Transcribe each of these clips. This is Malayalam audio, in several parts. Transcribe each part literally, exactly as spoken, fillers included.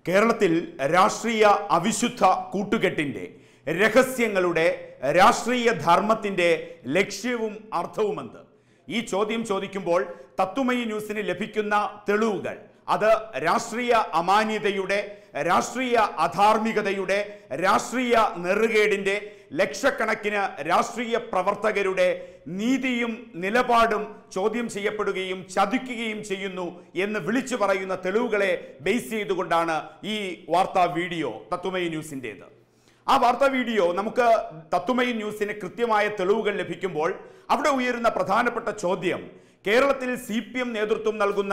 കേരളത്തിൽ രാഷ്ട്രീയ അവിശുദ്ധ കൂട്ടുകെട്ടിന്റെ രഹസ്യങ്ങളുടെ രാഷ്ട്രീയ ധർമ്മത്തിന്റെ ലക്ഷ്യവും അർത്ഥവുമെന്ത്? ഈ ചോദ്യം ചോദിക്കുമ്പോൾ തത്വമയി ന്യൂസിന് ലഭിക്കുന്ന തെളിവുകൾ അത് രാഷ്ട്രീയ അമാന്യതയുടെ, രാഷ്ട്രീയ അധാർമികതയുടെ, രാഷ്ട്രീയ നെറുകേടിന്റെ, ലക്ഷക്കണക്കിന് രാഷ്ട്രീയ പ്രവർത്തകരുടെ നീതിയും നിലപാടും ചോദ്യം ചെയ്യപ്പെടുകയും ചതിക്കുകയും ചെയ്യുന്നു എന്ന് വിളിച്ചു പറയുന്ന തെളിവുകളെ ബേസ് ചെയ്തുകൊണ്ടാണ് ഈ വാർത്താ വീഡിയോ തത്വമയി ന്യൂസിൻ്റേത്. ആ വാർത്താ വീഡിയോ നമുക്ക് തത്വമയി ന്യൂസിന് കൃത്യമായ തെളിവുകൾ ലഭിക്കുമ്പോൾ അവിടെ ഉയരുന്ന പ്രധാനപ്പെട്ട ചോദ്യം, കേരളത്തിൽ സി പി എം നേതൃത്വം നൽകുന്ന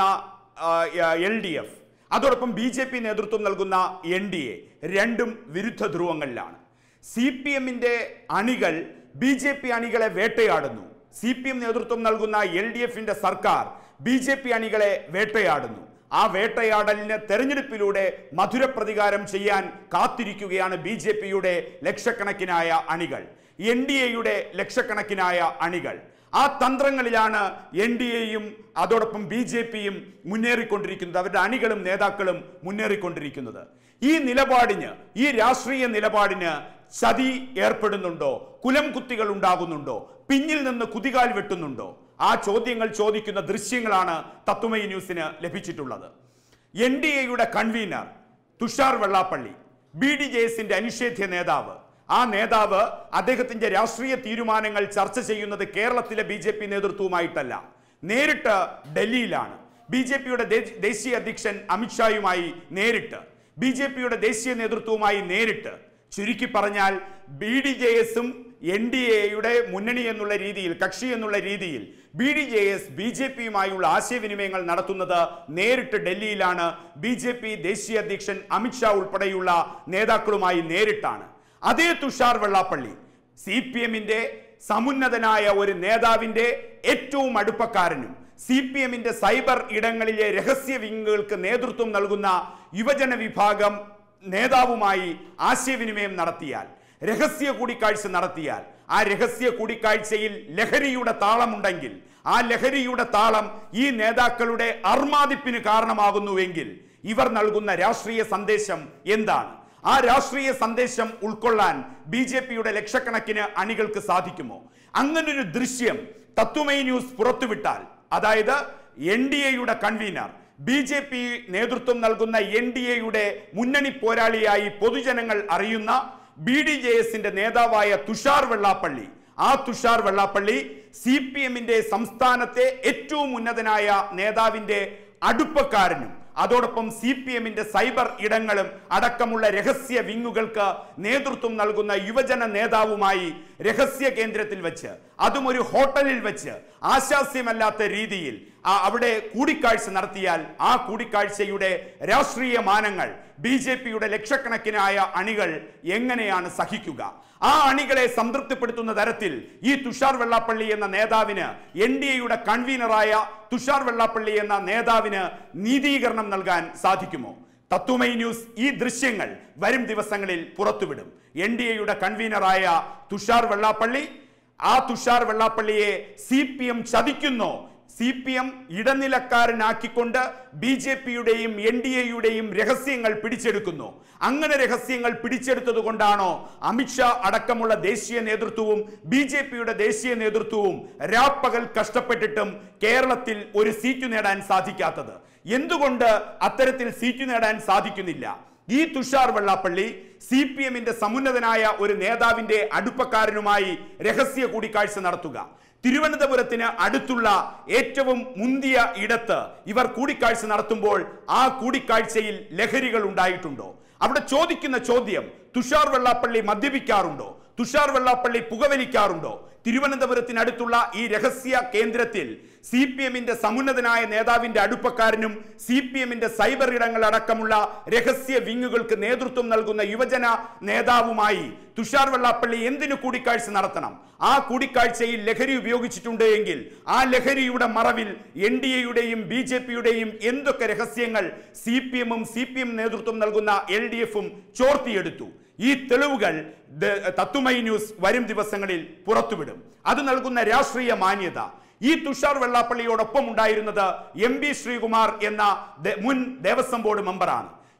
എൽ ഡി എഫ് അതോടൊപ്പം ബി ജെ പി നേതൃത്വം നൽകുന്ന എൻ ഡി എ രണ്ടും വിരുദ്ധ ധ്രുവങ്ങളിലാണ്. സി പി എമ്മിൻ്റെ അണികൾ ബി ജെ പി അണികളെ വേട്ടയാടുന്നു. സി പി എം നേതൃത്വം നൽകുന്ന എൽ ഡി എഫിന്റെ സർക്കാർ ബി ജെ പി അണികളെ വേട്ടയാടുന്നു. ആ വേട്ടയാടലിന് തെരഞ്ഞെടുപ്പിലൂടെ മധുര പ്രതികാരം ചെയ്യാൻ കാത്തിരിക്കുകയാണ് ബി ജെ പിയുടെ ലക്ഷക്കണക്കിനായ അണികൾ, എൻ ഡി എയുടെ ലക്ഷക്കണക്കിനായ അണികൾ. ആ തന്ത്രങ്ങളിലാണ് എൻ ഡി എയും അതോടൊപ്പം ബി ജെ പിയും മുന്നേറിക്കൊണ്ടിരിക്കുന്നത്, അവരുടെ അണികളും നേതാക്കളും മുന്നേറിക്കൊണ്ടിരിക്കുന്നത്. ഈ നിലപാടിന്, ഈ രാഷ്ട്രീയ നിലപാടിന് ചതി ഏർപ്പെടുന്നുണ്ടോ? കുലം കുത്തികൾ ഉണ്ടാകുന്നുണ്ടോ? പിന്നിൽ നിന്ന് കുതികാൽ വെട്ടുന്നുണ്ടോ? ആ ചോദ്യങ്ങൾ ചോദിക്കുന്ന ദൃശ്യങ്ങളാണ് തത്വമയി ന്യൂസിന് ലഭിച്ചിട്ടുള്ളത്. എൻ ഡി എയുടെ convener Thushar Vellappally, B D J എസിന്റെ അനിഷേധ്യ നേതാവ്, ആ നേതാവ് അദ്ദേഹത്തിന്റെ രാഷ്ട്രീയ തീരുമാനങ്ങൾ ചർച്ച ചെയ്യുന്നത് കേരളത്തിലെ ബി ജെ പി നേതൃത്വവുമായിട്ടല്ല, നേരിട്ട് ഡൽഹിയിലാണ്. ബി ജെ പിയുടെ ദേശീയ അധ്യക്ഷൻ അമിത്ഷായുമായി നേരിട്ട്, ബി ജെ പിയുടെ ദേശീയ നേതൃത്വവുമായി നേരിട്ട്. ചുരുക്കി പറഞ്ഞാൽ ബി ഡി ജെ എസും എൻ ഡി എയുടെ മുന്നണി എന്നുള്ള രീതിയിൽ, കക്ഷി എന്നുള്ള രീതിയിൽ B D J S B J പിയുമായുള്ള ആശയവിനിമയങ്ങൾ നടത്തുന്നത് നേരിട്ട് ഡൽഹിയിലാണ്. ബി ജെ പി ദേശീയ അധ്യക്ഷൻ അമിത്ഷാ ഉൾപ്പെടെയുള്ള നേതാക്കളുമായി നേരിട്ടാണ്. അതേ തുഷാർ വെള്ളാപ്പള്ളി സി പി എമ്മിന്റെ സമുന്നതനായ ഒരു നേതാവിന്റെ ഏറ്റവും അടുപ്പക്കാരനും സി പി എമ്മിന്റെ സൈബർ ഇടങ്ങളിലെ രഹസ്യ വിങ്ങുകൾക്ക് നേതൃത്വം നൽകുന്ന യുവജന വിഭാഗം നേതാവുമായി ആശയവിനിമയം നടത്തിയാൽ, രഹസ്യ കൂടിക്കാഴ്ച നടത്തിയാൽ, ആ രഹസ്യ കൂടിക്കാഴ്ചയിൽ ലഹരിയുടെ താളമുണ്ടെങ്കിൽ, ആ ലഹരിയുടെ താളം ഈ നേതാക്കളുടെ അർമാദിപ്പിന് കാരണമാകുന്നുവെങ്കിൽ ഇവർ നൽകുന്ന രാഷ്ട്രീയ സന്ദേശം എന്താണ്? ആ രാഷ്ട്രീയ സന്ദേശം ഉൾക്കൊള്ളാൻ ബി ജെ പിയുടെ ലക്ഷക്കണക്കിന് അണികൾക്ക് സാധിക്കുമോ? അങ്ങനൊരു ദൃശ്യം തത്വമയി ന്യൂസ് പുറത്തുവിട്ടാൽ, അതായത് എൻ ഡി എയുടെ കൺവീനർ, ബി ജെ പി നേതൃത്വം നൽകുന്ന എൻ ഡി എയുടെ മുന്നണി പോരാളിയായി പൊതുജനങ്ങൾ അറിയുന്ന ബി ഡി ജെ എസിന്റെ നേതാവായ തുഷാർ വെള്ളാപ്പള്ളി, ആ തുഷാർ വെള്ളാപ്പള്ളി സി പി എമ്മിന്റെ സംസ്ഥാനത്തെ ഏറ്റവും ഉന്നതനായ നേതാവിന്റെ അടുപ്പക്കാരനും അതോടൊപ്പം സി പി എമ്മിന്റെ സൈബർ ഇടങ്ങളും അടക്കമുള്ള രഹസ്യ വിങ്ങുകൾക്ക് നേതൃത്വം നൽകുന്ന യുവജന നേതാവുമായി രഹസ്യ കേന്ദ്രത്തിൽ വെച്ച്, അതും ഒരു ഹോട്ടലിൽ വെച്ച് ആശാസ്യമല്ലാത്ത രീതിയിൽ അവിടെ കൂടിക്കാഴ്ച നടത്തിയാൽ ആ കൂടിക്കാഴ്ചയുടെ രാഷ്ട്രീയ മാനങ്ങൾ ബി ജെ പിയുടെ ലക്ഷക്കണക്കിനായ അണികൾ എങ്ങനെയാണ് സഹിക്കുക? ആ അണികളെ സംതൃപ്തിപ്പെടുത്തുന്ന തരത്തിൽ ഈ തുഷാർ വെള്ളാപ്പള്ളി എന്ന നേതാവിന്, എൻ ഡി എയുടെ കൺവീനറായ തുഷാർ വെള്ളാപ്പള്ളി എന്ന നേതാവിന് നീതീകരണം നൽകാൻ സാധിക്കുമോ? തത്വമയി ന്യൂസ് ഈ ദൃശ്യങ്ങൾ വരും ദിവസങ്ങളിൽ പുറത്തുവിടും. എൻ ഡി എയുടെ കൺവീനറായ തുഷാർ വെള്ളാപ്പള്ളി, ആ തുഷാർ വെള്ളാപ്പള്ളിയെ സി പി എം ചതിക്കുന്നോ? സി പി എം ഇടനിലക്കാരനാക്കിക്കൊണ്ട് ബി ജെ പിയുടെയും എൻ ഡി എയുടെയും രഹസ്യങ്ങൾ പിടിച്ചെടുക്കുന്നു. അങ്ങനെ രഹസ്യങ്ങൾ പിടിച്ചെടുത്തത് കൊണ്ടാണോ അമിത്ഷാ അടക്കമുള്ള ദേശീയ നേതൃത്വവും ബി ജെ പിയുടെ ദേശീയ നേതൃത്വവും രാപ്പകൽ കഷ്ടപ്പെട്ടിട്ടും കേരളത്തിൽ ഒരു സീറ്റ് നേടാൻ സാധിക്കാത്തത്? എന്തുകൊണ്ട് അത്തരത്തിൽ സീറ്റ് നേടാൻ സാധിക്കുന്നില്ല? ഈ തുഷാർ വെള്ളാപ്പള്ളി സി പി എമ്മിന്റെ സമുന്നതനായ ഒരു നേതാവിന്റെ അടുപ്പക്കാരനുമായി രഹസ്യ കൂടിക്കാഴ്ച നടത്തുക, തിരുവനന്തപുരത്തിന് അടുത്തുള്ള ഏറ്റവും മുന്തിയ ഇടത്ത് ഇവർ കൂടിക്കാഴ്ച നടത്തുമ്പോൾ ആ കൂടിക്കാഴ്ചയിൽ ലഹരികൾ ഉണ്ടായിട്ടുണ്ടോ? അവിടെ ചോദിക്കുന്ന ചോദ്യം, തുഷാർ വെള്ളാപ്പള്ളി മദ്യപിക്കാറുണ്ടോ? തുഷാർ വെള്ളാപ്പള്ളി പുകവലിക്കാറുണ്ടോ? തിരുവനന്തപുരത്തിനടുത്തുള്ള ഈ രഹസ്യ കേന്ദ്രത്തിൽ സി പി എമ്മിന്റെ സമുന്നതനായ നേതാവിന്റെ അടുപ്പക്കാരനും സി പി എമ്മിന്റെ സൈബർ ഇടങ്ങൾ അടക്കമുള്ള രഹസ്യ വിങ്ങുകൾക്ക് നേതൃത്വം നൽകുന്ന യുവജന നേതാവുമായി തുഷാർ വെള്ളാപ്പള്ളി എന്തിനു കൂടിക്കാഴ്ച നടത്തണം? ആ കൂടിക്കാഴ്ചയിൽ ലഹരി ഉപയോഗിച്ചിട്ടുണ്ട് എങ്കിൽ ആ ലഹരിയുടെ മറവിൽ എൻ ഡി എയുടെയും ബി ജെ പിയുടെയും എന്തൊക്കെ രഹസ്യങ്ങൾ സി പി എമ്മും സി പി എം നേതൃത്വം നൽകുന്ന എൽ ഡി എഫും ചോർത്തിയെടുത്തു? ഈ തെളിവുകൾ തത്വമയി ന്യൂസ് വരും ദിവസങ്ങളിൽ പുറത്തുവിടും. അത് നൽകുന്ന രാഷ്ട്രീയ മാന്യത, ഈ തുഷാർ വെള്ളാപ്പള്ളിയോടൊപ്പം ഉണ്ടായിരുന്നത് എം ബി ശ്രീകുമാർ എന്ന മുൻ ദേവസ്വം ബോർഡ് മെമ്പറാണ്.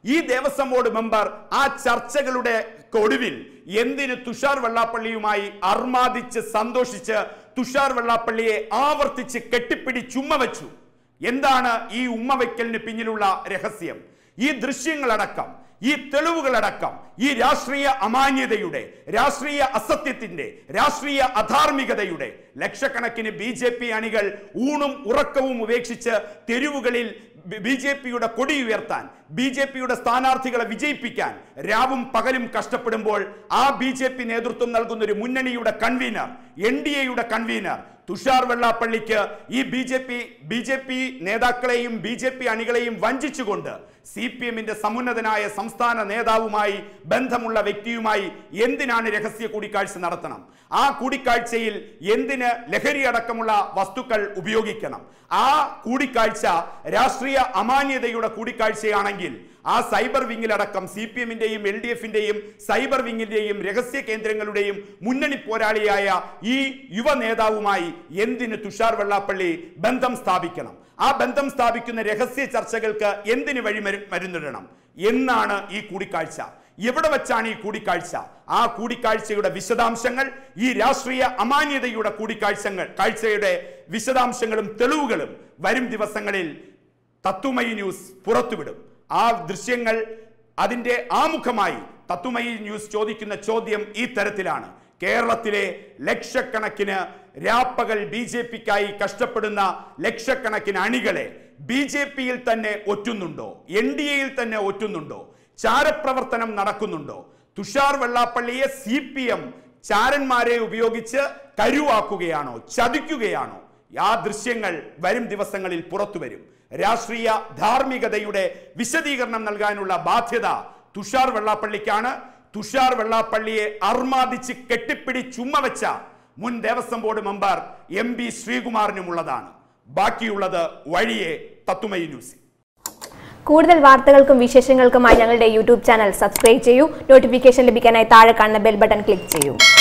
ഈ ദേവസ്വം ബോർഡ് മെമ്പർ ആ ചർച്ചകളുടെ ഒടുവിൽ എന്തിന് തുഷാർ വെള്ളാപ്പള്ളിയുമായി അർമാദിച്ച് സന്തോഷിച്ച് തുഷാർ വെള്ളാപ്പള്ളിയെ ആവർത്തിച്ച് കെട്ടിപ്പിടി ചുമ്മ വെച്ചു? എന്താണ് ഈ ഉമ്മവയ്ക്കലിന് പിന്നിലുള്ള രഹസ്യം? ഈ ദൃശ്യങ്ങളടക്കം, ഈ തെളിവുകളടക്കം, ഈ രാഷ്ട്രീയ അമാന്യതയുടെ, രാഷ്ട്രീയ അസത്യത്തിന്റെ, രാഷ്ട്രീയ അധാർമികതയുടെ ലക്ഷക്കണക്കിന് ബി ജെ പി അണികൾ ഊണും ഉറക്കവും ഉപേക്ഷിച്ച് തെരുവുകളിൽ ബി ജെ പിയുടെ കൊടി ഉയർത്താൻ, ബി ജെ പിയുടെ സ്ഥാനാർത്ഥികളെ വിജയിപ്പിക്കാൻ രാവും പകലും കഷ്ടപ്പെടുമ്പോൾ ആ ബി ജെ പി നേതൃത്വം നൽകുന്ന ഒരു മുന്നണിയുടെ കൺവീനർ, എൻ ഡി എയുടെ കൺവീനർ തുഷാർ വെള്ളാപ്പള്ളിക്ക് ഈ B J P B J P നേതാക്കളെയും ബി ജെ പി അണികളെയും വഞ്ചിച്ചുകൊണ്ട് സി പി എമ്മിന്റെ സമുന്നതനായ സംസ്ഥാന നേതാവുമായി ബന്ധമുള്ള വ്യക്തിയുമായി എന്തിനാണ് രഹസ്യ കൂടിക്കാഴ്ച നടത്തണം? ആ കൂടിക്കാഴ്ചയിൽ എന്തിന് ലഹരി അടക്കമുള്ള വസ്തുക്കൾ ഉപയോഗിക്കണം? ആ കൂടിക്കാഴ്ച രാഷ്ട്രീയ അമാന്യതയുടെ കൂടിക്കാഴ്ചയാണെങ്കിൽ ആ സൈബർ വിങ്ങിലടക്കം സി പി എമ്മിന്റെയും എൽ ഡി എഫിന്റെയും സൈബർ വിങ്ങിന്റെയും രഹസ്യ കേന്ദ്രങ്ങളുടെയും മുന്നണി പോരാളിയായ ഈ യുവ നേതാവുമായി എന്തിന് തുഷാർ വെള്ളാപ്പള്ളി ബന്ധം സ്ഥാപിക്കണം? ആ ബന്ധം സ്ഥാപിക്കുന്ന രഹസ്യ ചർച്ചകൾക്ക് എന്തിന് വഴി മരുന്നിടണം എന്നാണ് ഈ കൂടിക്കാഴ്ച? എവിടെ വെച്ചാണ് ഈ കൂടിക്കാഴ്ച? ആ കൂടിക്കാഴ്ചയുടെ വിശദാംശങ്ങൾ, ഈ രാഷ്ട്രീയ അമാന്യതയുടെ കൂടിക്കാഴ്ചകൾ കാഴ്ചയുടെ വിശദാംശങ്ങളും തെളിവുകളും വരും ദിവസങ്ങളിൽ തത്വമയി ന്യൂസ് പുറത്തുവിടും. ആ ദൃശ്യങ്ങൾ, അതിന്റെ ആമുഖമായി തത്വമയി ന്യൂസ് ചോദിക്കുന്ന ചോദ്യം ഈ തരത്തിലാണ്: കേരളത്തിലെ ലക്ഷക്കണക്കിന് രാപ്പകൽ ബി ജെ പിക്കായി കഷ്ടപ്പെടുന്ന ലക്ഷക്കണക്കിന് അണികളെ ബി ജെ പിയിൽ തന്നെ ഒറ്റുന്നുണ്ടോ? എൻ ഡി എയിൽ തന്നെ ഒറ്റുന്നുണ്ടോ? ചാരപ്രവർത്തനം നടക്കുന്നുണ്ടോ? തുഷാർ വെള്ളാപ്പള്ളിയെ സി പി എം ചാരന്മാരെ ഉപയോഗിച്ച് കരുവാക്കുകയാണോ, ചതിക്കുകയാണോ? ആ ദൃശ്യങ്ങൾ വരും ദിവസങ്ങളിൽ പുറത്തു വരും. രാഷ്ട്രീയ ധാർമ്മികതയുടെ വിശദീകരണം നൽകാനുള്ള ബാധ്യത തുഷാർ വെള്ളാപ്പള്ളിക്കാണ്. തുഷാർ വെള്ളാപ്പള്ളിയെ അർമാദിച്ച് കെട്ടിപ്പിടി ചുമ്മ വെച്ച മുൻ Devaswom board member M B ശ്രീകുമാറിനുമുള്ളതാണ്. ബാക്കിയുള്ളത് വഴിയെ തത്വമയി ന്യൂസ്. കൂടുതൽ വാർത്തകൾക്കും വിശേഷങ്ങൾക്കുമായി ഞങ്ങളുടെ യൂട്യൂബ് ചാനൽ സബ്സ്ക്രൈബ് ചെയ്യൂ. നോട്ടിഫിക്കേഷൻ ലഭിക്കാനായി താഴെ കാണുന്ന ബെൽ ബട്ടൺ ക്ലിക്ക് ചെയ്യൂ.